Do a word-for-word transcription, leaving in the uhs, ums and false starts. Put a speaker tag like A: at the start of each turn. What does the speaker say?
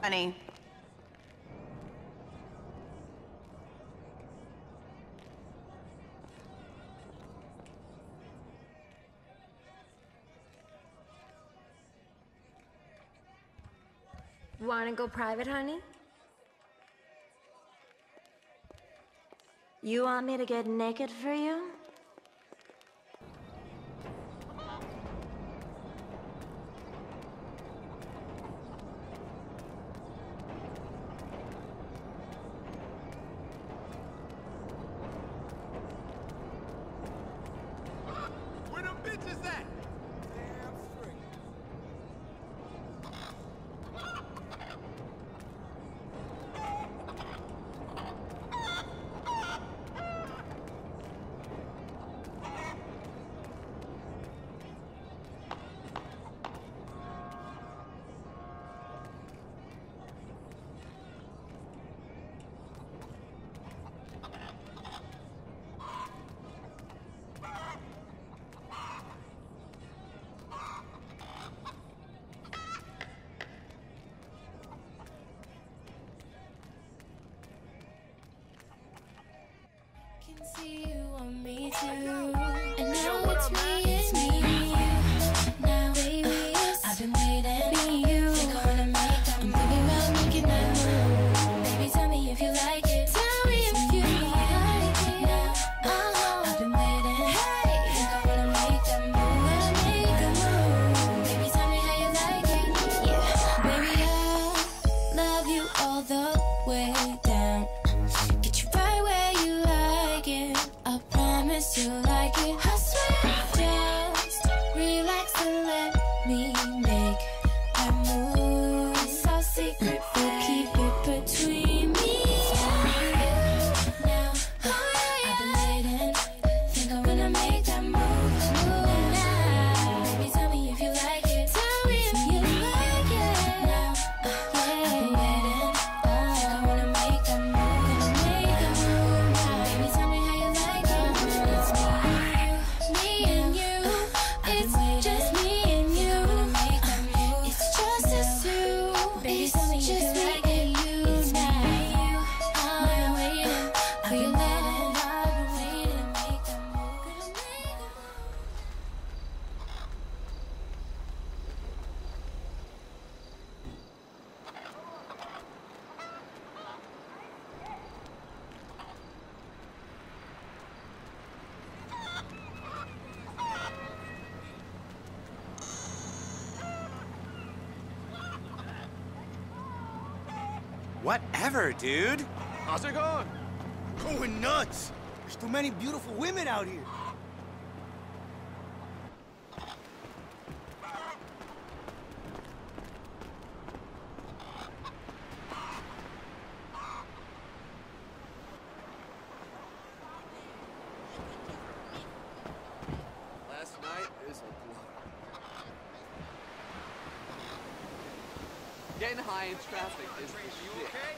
A: Honey.
B: Wanna go private, honey? You want me to get naked for you?
C: Where them bitches at? Damn straight.
D: Can see you on me too. And now it's me, it's me, now, baby, I've been waiting. Me, you. Think I wanna make that I'm thinking about making that move. Baby, tell me if you like it. Tell me if you like it. Now, uh-huh. I've been waiting. Hey, think I wanna make that move. Wanna make a move. Baby, tell me how you like it. Yeah, baby, I love you all the way down. Get you right where you like it. I promise you like it. I swear, just relax and let me make that move. It's all secret, but keep it between me and you. Now, I've been waiting. Think I wanna make that move. Move now. Baby, tell me if you like it. Tell me if you like it. Now, yeah, I've been waiting. Think I wanna make that move. Gonna make that move now. Baby, tell me how you like it. It's me, me and you. It's just me and you. It's just us two. Baby, tell me if you like it. It's me and you. I'm waiting for your love. I've been waiting to make that move. Gonna make that move.
C: Whatever, dude.
E: How's it going?
F: Going nuts! There's too many beautiful women out here.
E: Last night is a blur. Getting high in traffic is the shit.